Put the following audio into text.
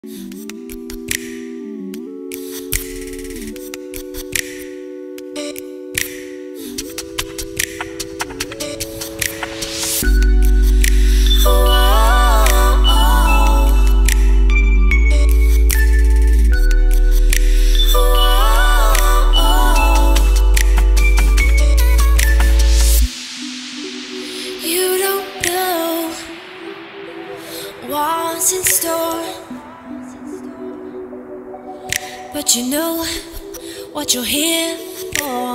What's in store, but you know what you're here for.